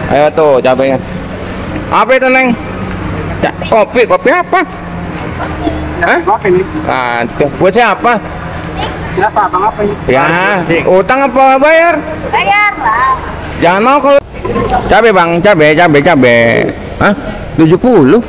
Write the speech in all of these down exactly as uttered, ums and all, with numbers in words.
Ayo tuh cabenya. Apa itu Neng? Ca kopi, kopi apa? Hah? Kopi nih. Nah, buat siapa? Siapa abang apa ini? Ya, utang apa bayar? Bayar lah. Jangan mau kalau cabe bang, cabe, cabe, cabe. Hah? tujuh puluh?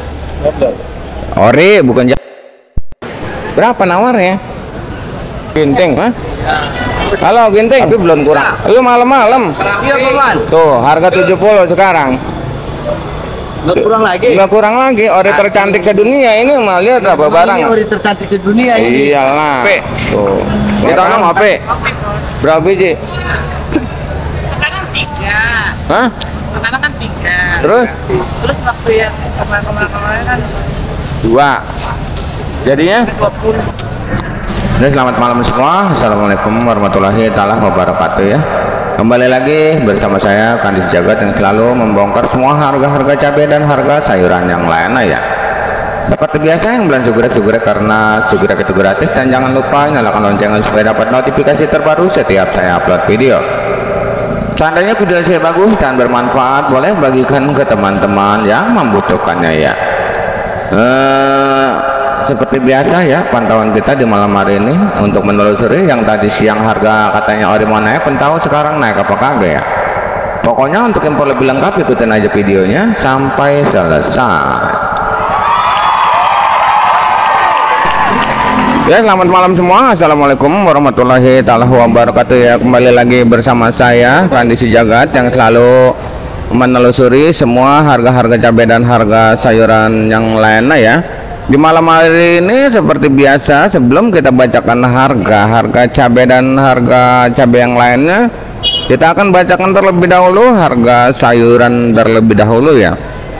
Ori, bukan ja- berapa nawarnya? Ginting, hah? Halo Ginting, tapi belum kurang. Lu malam-malam. Iya kawan. Tuh, harga tujuh puluh sekarang. Nggak kurang lagi. Enggak kurang lagi, ori tercantik sedunia ini mah lihat apa barang. Ini ori tercantik sedunia ini. Iyalah. Tuh. Kita nama apa? Berapa biji? Sekarang tiga. Hah? Sekarang kan tiga. Terus? Terus waktu yang kemarin-kemarin kan Dua. Jadinya? dua puluh. Nah, selamat malam semua. Assalamualaikum warahmatullahi taala wabarakatuh ya. Kembali lagi bersama saya Kandis Jagat yang selalu membongkar semua harga-harga cabai dan harga sayuran yang lainnya ya. Seperti biasa yang bulan sugrek-sugrek karena sugrek itu gratis, dan jangan lupa nyalakan loncengnya supaya dapat notifikasi terbaru setiap saya upload video. Seandainya video saya bagus dan bermanfaat, boleh bagikan ke teman-teman yang membutuhkannya ya. Eh, seperti biasa ya, pantauan kita di malam hari ini untuk menelusuri yang tadi siang harga katanya ori mau naik, pentau sekarang naik apa kagak ya. Pokoknya untuk info lebih lengkap ikutin aja videonya sampai selesai. Ya, selamat malam semua. Assalamualaikum warahmatullahi taala wabarakatuh ya. Kembali lagi bersama saya Kandisi Jagat yang selalu menelusuri semua harga-harga cabai dan harga sayuran yang lainnya ya. Di malam hari ini seperti biasa, sebelum kita bacakan harga-harga cabai dan harga cabai yang lainnya, kita akan bacakan terlebih dahulu harga sayuran terlebih dahulu ya.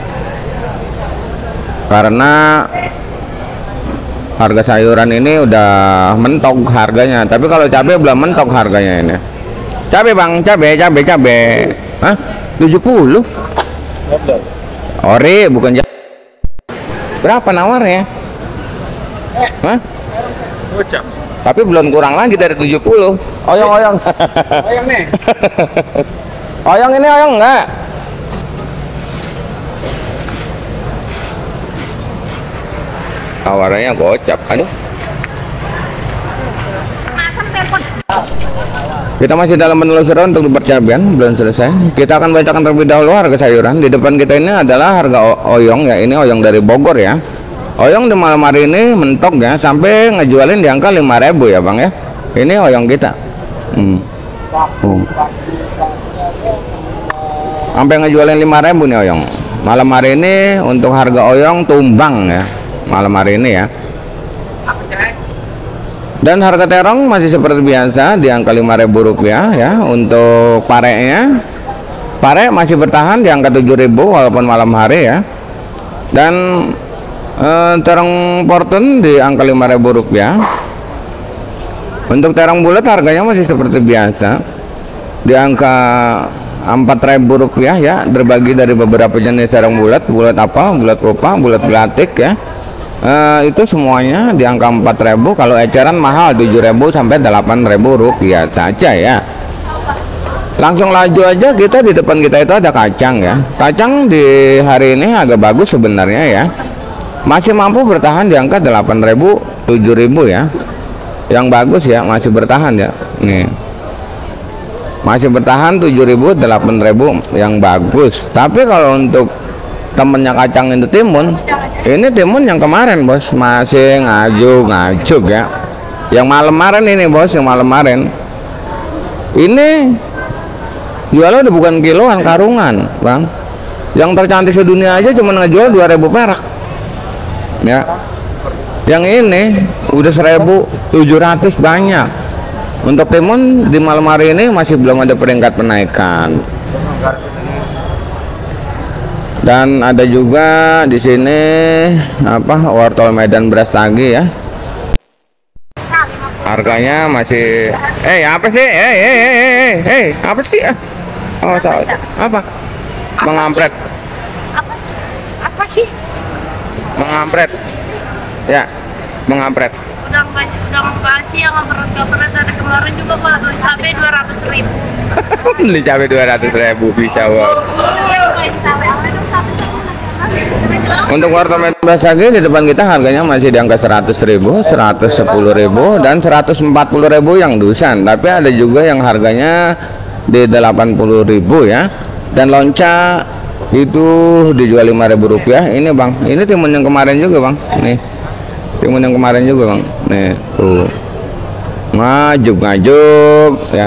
Karena harga sayuran ini udah mentok harganya, tapi kalau cabai belum mentok harganya ini. Cabai bang, cabai, cabai, cabai. Hah? tujuh puluh? Ori, bukan ja- berapa nawarnya? Hah? Tapi belum kurang lagi dari tujuh puluh. Oyong, oyong. Oyong nih. Oyong ini oyong enggak? Tawarannya gocap, aduh. Masang telepon. Kita masih dalam penelusuran untuk percabian, belum selesai. Kita akan bacakan terlebih dahulu harga sayuran. Di depan kita ini adalah harga oyong ya, ini oyong dari Bogor ya. Oyong di malam hari ini mentok ya, sampai ngejualin di angka lima ribu ya bang ya. Ini oyong kita. Hmm. Hmm. Sampai ngejualin lima ribu nih oyong. Malam hari ini untuk harga oyong tumbang ya. Malam hari ini ya. Dan harga terong masih seperti biasa di angka lima ribu rupiah ya. Untuk pareknya, pare masih bertahan di angka tujuh ribu walaupun malam hari ya. Dan eh, terong porten di angka lima ribu rupiah. Untuk terong bulat harganya masih seperti biasa di angka empat ribu rupiah ya, terbagi dari beberapa jenis terong bulat, bulat apel, bulat kupang, bulat belatik ya. Uh, itu semuanya di angka empat ribu. Kalau eceran mahal tujuh ribu sampai delapan ribu rupiah saja ya. Langsung laju aja, kita di depan kita itu ada kacang ya. Kacang di hari ini agak bagus sebenarnya ya. Masih mampu bertahan di angka delapan ribu, tujuh ribu ya. Yang bagus ya, masih bertahan ya. Nih. Masih bertahan tujuh ribu, delapan ribu yang bagus. Tapi kalau untuk temennya kacang itu timun, ini timun yang kemarin bos masih ngajuk ngajuk ya. Yang malam kemarin ini bos, yang malam kemarin ini jualnya udah bukan kiloan, karungan bang. Yang tercantik sedunia aja cuma ngejual dua ribu perak ya. Yang ini udah seribu tujuh ratus banyak. Untuk timun di malam hari ini masih belum ada peringkat penaikan. Dan ada juga di sini apa wortel Medan Brastagi ya. Harganya masih eh apa sih? Eh eh eh eh eh apa sih? Oh, salah. Apa? Mengampret. Apa? Apa sih? Mengampret. Ya, mengampret. udah nggak udah nggak sih yang nggak pernah nggak pernah dari kemarin juga pak beli cabai dua ratus ribu. Beli cabai dua ratus ribu bisa bos. Untuk wortel merah lagi di depan kita harganya masih di angka seratus ribu, seratus sepuluh ribu, dan seratus empat puluh ribu yang dusan. Tapi ada juga yang harganya di delapan puluh ribu ya. Dan lonca itu dijual lima ribu rupiah. Ini bang, ini timun yang kemarin juga bang. Nih, timun yang kemarin juga bang. Nih, tuh ngajuk ngajuk ya.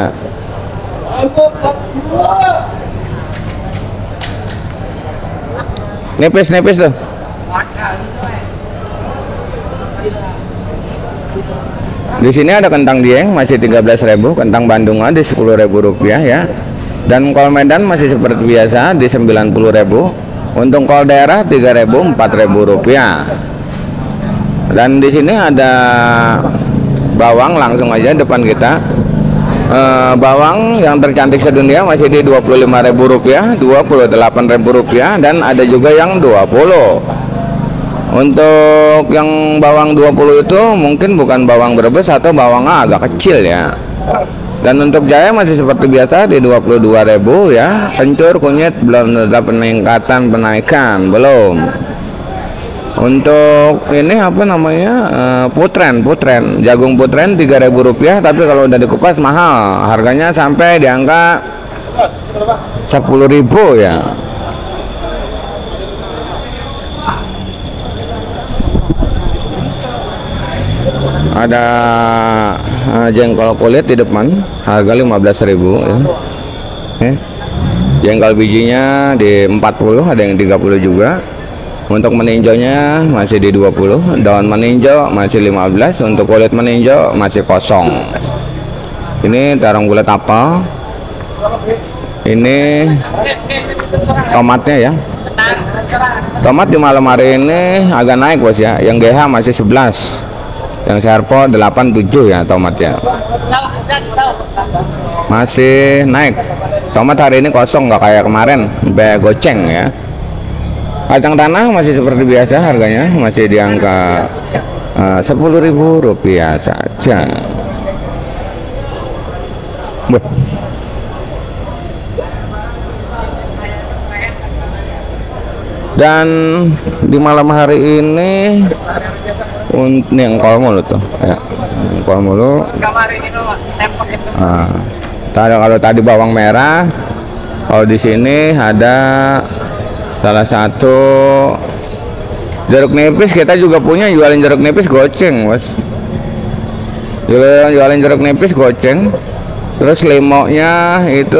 Nipis nipis tuh. Di sini ada kentang dieng masih tiga belas ribu, kentang Bandungan di sepuluh ribu rupiah ya. Dan kol Medan masih seperti biasa di sembilan puluh ribu. Untuk kol daerah tiga ribu, empat ribu rupiah. Dan di sini ada bawang langsung aja depan kita. E, bawang yang tercantik sedunia masih di dua puluh lima ribu rupiah, dua puluh delapan ribu rupiah, dan ada juga yang dua puluh. Untuk yang bawang dua puluh itu mungkin bukan bawang Brebes atau bawangnya agak kecil ya. Dan untuk jahe masih seperti biasa di dua puluh dua ribu ya. Kencur, kunyit belum ada peningkatan penaikan, belum. Untuk ini apa namanya, uh, putren, putren, jagung putren tiga ribu rupiah, tapi kalau udah dikupas mahal, harganya sampai di angka sepuluh ribu ya. Ada uh, jengkol kulit di depan, harga lima belas ribu ya. Eh, jengkol bijinya di empat puluh, ada yang tiga puluh juga. Untuk meninjaunya masih di dua puluh, daun meninjau masih lima belas, untuk kulit meninjau masih kosong. Ini tarung bulat apel. Ini tomatnya ya. Tomat di malam hari ini agak naik bos ya. Yang G H masih sebelas. Yang Serpo delapan puluh tujuh ya tomatnya. Masih naik. Tomat hari ini kosong, nggak kayak kemarin, sampai goceng ya. Kacang tanah masih seperti biasa, harganya masih di angka uh, sepuluh ribu rupiah saja. Buh. Dan di malam hari ini untuk yang kol mulu tuh ya, kol mulu. Nah, tadi kalau tadi bawang merah, kalau di sini ada salah satu jeruk nipis. Kita juga punya jualin jeruk nipis goceng bos, jualin, jualin jeruk nipis goceng. Terus limonya itu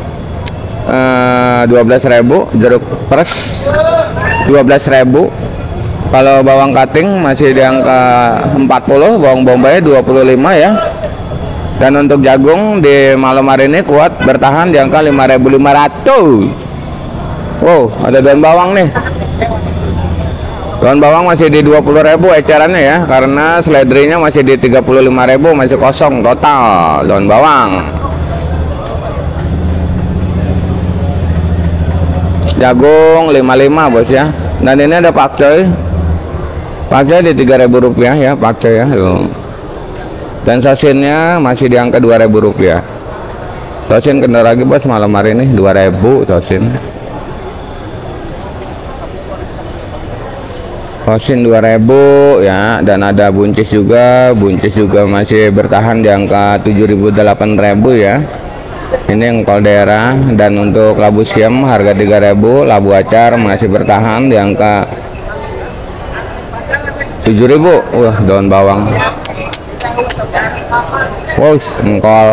eh, dua belas ribu, jeruk pers dua belas ribu. Kalau bawang kating masih di angka empat puluh, bawang bombay dua puluh lima ya. Dan untuk jagung di malam hari ini kuat bertahan di angka lima ribu lima ratus. Wow, ada daun bawang nih. Daun bawang masih di dua puluh ribu ecerannya ya, karena seledrinya masih di tiga puluh lima ribu, masih kosong total daun bawang. Jagung lima puluh lima bos ya. Dan ini ada pakcoy. Pakcoy di tiga ribu rupiah ya, pakcoy ya. Tuh. Dan sosinnya masih di angka dua ribu rupiah. Sosin kendor lagi bos malam hari ini dua ribu sosin. Sosin dua ribu ya. Dan ada buncis juga, buncis juga masih bertahan di angka tujuh ribu delapan ribu ya. Ini yang kol daerah. Dan untuk labu siam harga tiga ribu, labu acar masih bertahan di angka tujuh ribu. Wah, daun bawang. Wow, engkol.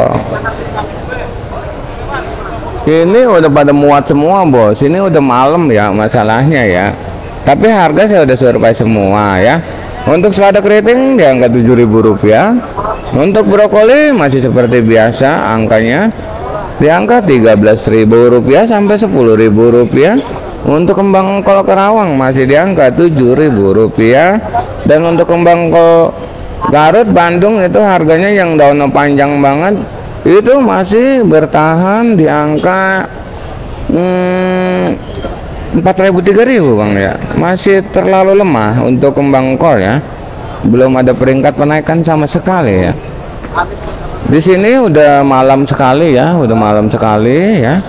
Ini udah pada muat semua bos. Ini udah malam ya masalahnya ya. Tapi harga saya udah survei semua ya. Untuk selada keriting di angka tujuh ribu rupiah. Untuk brokoli masih seperti biasa angkanya di angka tiga belas ribu rupiah sampai sepuluh ribu rupiah. Untuk kembang kol Kerawang masih di angka tujuh ribu rupiah. Dan untuk kembang kol Garut Bandung itu harganya yang daunnya panjang banget itu masih bertahan di angka hmm, empat ribu tiga ribu bang ya. Masih terlalu lemah untuk kembang kol ya. belum ada peringkat penaikan sama sekali ya. Di sini udah malam sekali ya, udah malam sekali ya.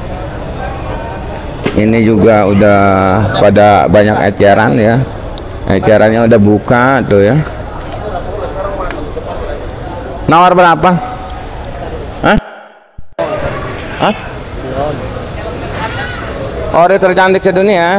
Ini juga udah pada banyak eceran ya. Ecerannya udah buka tuh ya. Nawar berapa? Hah? Hah? Ori tercantik sedunia.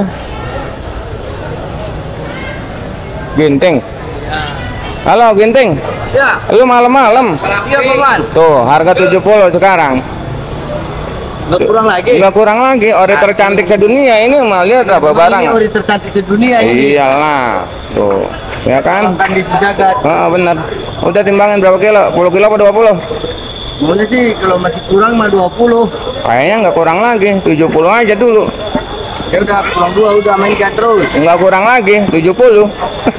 Ginting. Halo Ginting. Ya. Lu malam-malam. Iya, Paman. Tuh, harga tujuh puluh sekarang. Nggak kurang lagi. Enggak kurang lagi. Ori tercantik sedunia ini mah lihat apa barang. Ini ori tercantik sedunia ini. Iyalah. Tuh. Ya kan? Makan di sejagat. Oh, bener. Udah timbangin berapa kilo? sepuluh kilo apa dua puluh? Boleh sih kalau masih kurang mah dua puluh. Kayaknya nggak kurang lagi. tujuh puluh aja dulu. Ya udah kurang dua udah mainkan terus. Nggak kurang lagi. tujuh puluh.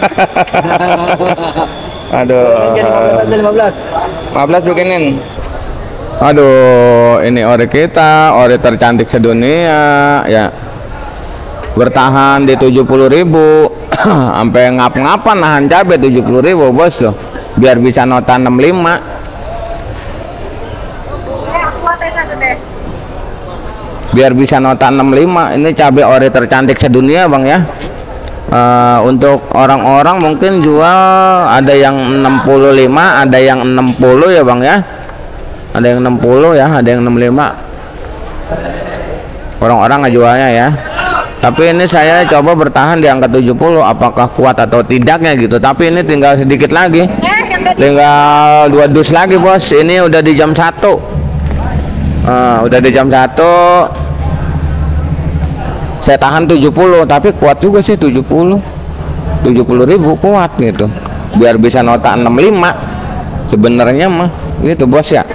Aduh. lima belas. lima belas bikinin. Aduh, ini ori kita, ori tercantik sedunia ya. Bertahan di tujuh puluh ribu. Sampai ngap-ngapan nahan cabai tujuh puluh ribu, Bos tuh. Biar bisa nota enam puluh lima. Biar bisa nota enam puluh lima. Ini cabai ori tercantik sedunia, Bang ya. Uh, untuk orang-orang mungkin jual ada yang enam puluh lima, ada yang enam puluh ya Bang ya. Ada yang enam puluh ya, ada yang enam puluh lima. Orang-orang ngejualnya ya. Tapi ini saya coba bertahan di angka tujuh puluh, apakah kuat atau tidaknya gitu. Tapi ini tinggal sedikit lagi. Tinggal dua dus lagi, Bos. Ini udah di jam satu. Uh, udah di jam satu. Saya tahan tujuh puluh, tapi kuat juga sih tujuh puluh. tujuh puluh ribu kuat gitu. Biar bisa nota enam puluh lima. Sebenarnya mah gitu, Bos ya.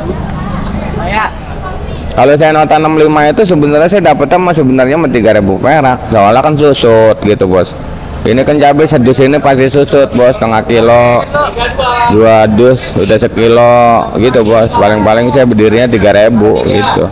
Kalau saya nota enam puluh lima itu sebenarnya saya dapatnya mah sebenarnya mah tiga ribu perak. Soalnya kan susut gitu, Bos. Ini kan cabai sedus ini pasti susut, Bos, setengah kilo. Dua dus udah sekilo gitu, Bos. Paling-paling saya berdirinya tiga ribu gitu.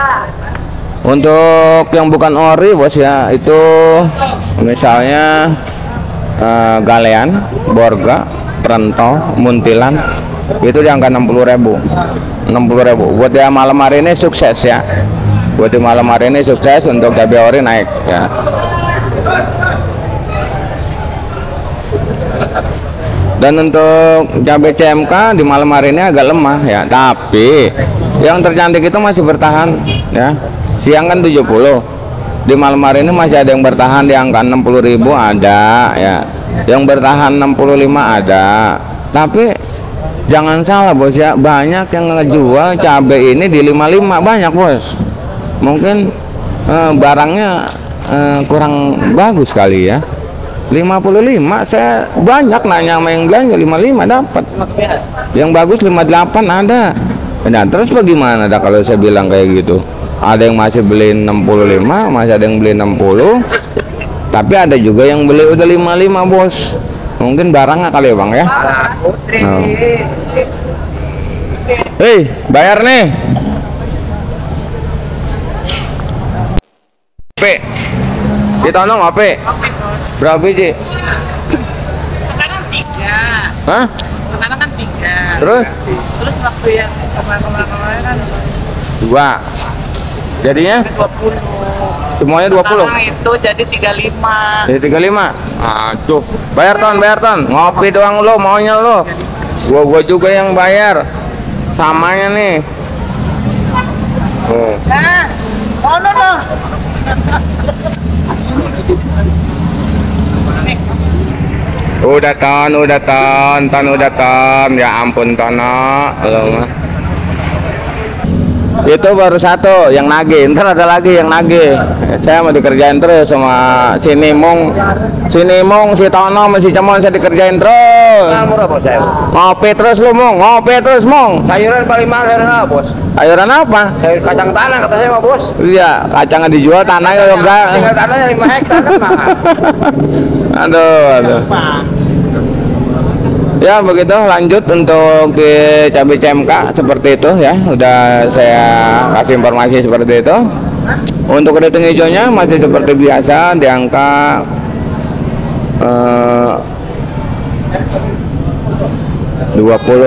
Untuk yang bukan ori, Bos ya, itu misalnya uh, galean, borga, rentol, muntilan, itu di angka enam puluh ribu. enam puluh ribu. Buat yang malam hari ini sukses ya. Buat yang malam hari ini sukses untuk cabai ori naik ya. Dan untuk cabai C M K di malam hari ini agak lemah ya, tapi yang tercantik itu masih bertahan ya. Siang kan tujuh puluh, di malam hari ini masih ada yang bertahan di angka enam puluh ribu ada ya, yang bertahan enam puluh lima ada. Tapi jangan salah, Bos ya, banyak yang ngejual cabai ini di lima puluh lima, banyak, Bos. Mungkin eh, barangnya eh, kurang bagus kali ya. lima puluh lima saya banyak nanya sama yang belanja lima puluh lima dapat. Yang bagus lima puluh delapan ada. Nah, terus bagaimana dah kalau saya bilang kayak gitu? Ada yang masih beli enam puluh lima, masih ada yang beli enam puluh, tapi ada juga yang beli udah lima puluh lima, Bos. Mungkin barangnya kali ya, Bang ya. Oh. Hei, bayar nih. P. Ditonong P. Berapa biji? Sekarang tiga. Hah? Sekarang kan tiga. Terus? Terus waktu yang kemarin-kemarin kan Dua. Jadinya? dua puluh. Semuanya dua puluh? Sekarang itu jadi tiga puluh lima. Jadi tiga puluh lima? Aduh. Bayar, Ton, bayar, Ton. Ngopi doang lo, maunya lo. Gua gua juga yang bayar. Samanya nih. Oh. Nah, oh no no. Udah, Ton, udah, Ton, Ton, udah, Ton. Ya ampun, Tono. Lo mah. Itu baru satu yang nagih, ntar ada lagi yang nagih. Saya mau dikerjain terus sama si Nimung, si Nimung, si Tono, si Cemon, saya dikerjain terus. Murah, Bos. Ngopi terus lu, Mong, ngopi terus, Mong. Sayuran paling mahal sayuran apa, Bos? Sayuran apa? Sayur kacang tanah kata saya, Bos. Iya, kacangnya dijual, tanahnya juga. Tinggal tanahnya lima hektar kan mahal. Aduh, aduh. Ya begitu, lanjut untuk di cabai C M K seperti itu ya. Udah saya kasih informasi seperti itu. Untuk keriting hijaunya masih seperti biasa di angka eh, dua puluh.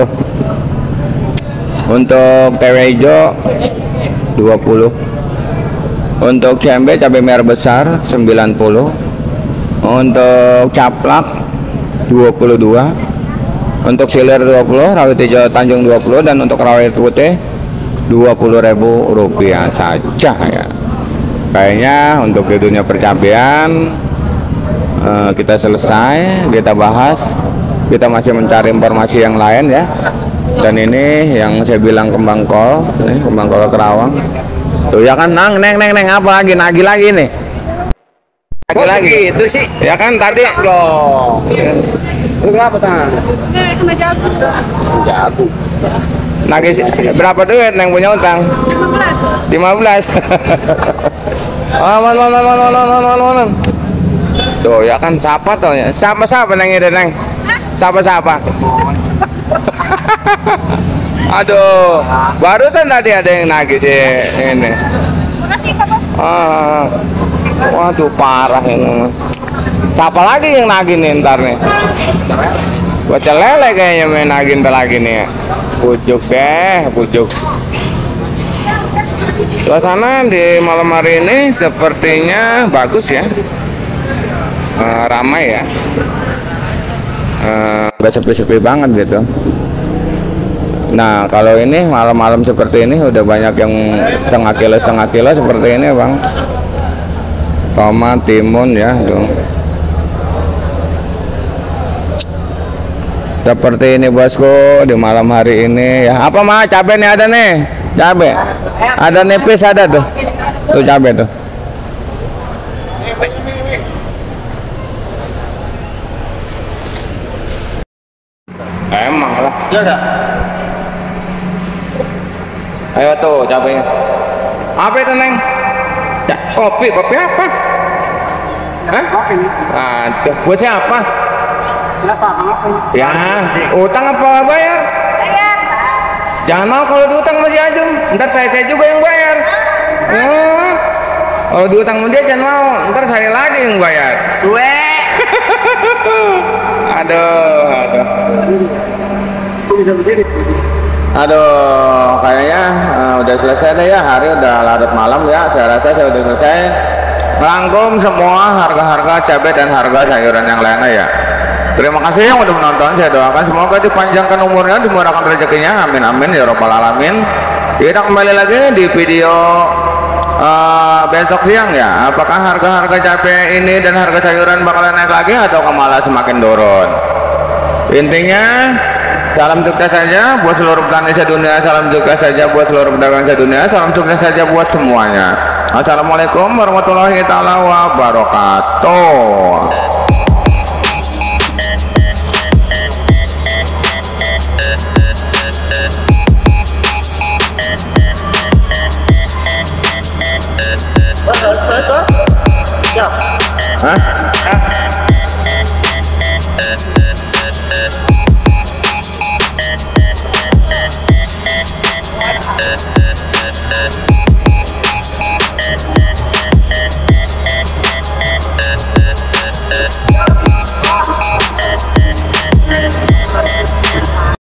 Untuk tewe hijau dua puluh. Untuk cabai cabai merah besar sembilan puluh. Untuk caplak dua puluh dua. Untuk silir dua puluh, rawit hijau Tanjung dua puluh, dan untuk rawit putih dua puluh ribu rupiah saja ya. Kayaknya untuk di dunia percabean eh, kita selesai, kita bahas. Kita masih mencari informasi yang lain ya. Dan ini yang saya bilang kembang kol, nih kembang kol Kerawang. Tuh ya kan, nang neng neng neng apa lagi, nagi lagi nih. Lagi lagi itu sih. Ya kan tadi Loh. Itu kenapa tangan? Kena jago. Jago. nagi berapa duit neng punya utang? lima belas. lima belas. Oh, man, man, man, man, man, man, man, man. Tuh ya kan, siapa tuh ya? Siapa siapa neng ini neng? Siapa siapa? Aduh, barusan tadi ada yang nagih sih ini. Makasih Pak Bos. Ah, waduh parah ini. Siapa lagi yang nagih nih ntar nih? Baca lele kayaknya main nagih ntar lagi nih. Pujuk deh, pujuk. Suasana di malam hari ini sepertinya bagus ya, uh, ramai ya, nggak uh, sepi-sepi banget gitu. Nah kalau ini malam-malam seperti ini udah banyak yang setengah kilo setengah kilo seperti ini bang. Tomat, timun ya tuh. Seperti ini bosku di malam hari ini ya. Apa mah cabai nih, ada nih cabai, ada nipis, ada tuh tuh cabai tuh. Emang lah. Ayo tuh cabainya. Apa itu neng? Ya, kopi, kopi apa? Hah? Kopi. Aduh, buat siapa? Siapa? Apa? Ya, utang apa bayar? Bayar. Jangan mau kalau diutang masih ajum. Ntar saya saya juga yang bayar. Hmm. Kalau diutang sama dia jangan mau. Ntar saya lagi yang bayar. Suwe. Aduh, aduh. Bisa berdiri. Aduh, kayaknya uh, udah selesai deh ya, hari udah larut malam ya. Saya rasa saya udah selesai merangkum semua harga-harga cabai dan harga sayuran yang lainnya ya. Terima kasih yang udah menonton. Saya doakan semoga dipanjangkan umurnya, dimurahkan rezekinya, amin amin ya robbal alamin. Kita kembali lagi di video uh, besok siang ya. Apakah harga-harga cabai ini dan harga sayuran bakalan naik lagi atau malah semakin turun? Intinya salam sukses saja buat seluruh petani sedunia, salam sukses saja buat seluruh pedagang sedunia, salam sukses saja buat semuanya. Assalamualaikum warahmatullahi taala wabarakatuh. Hah?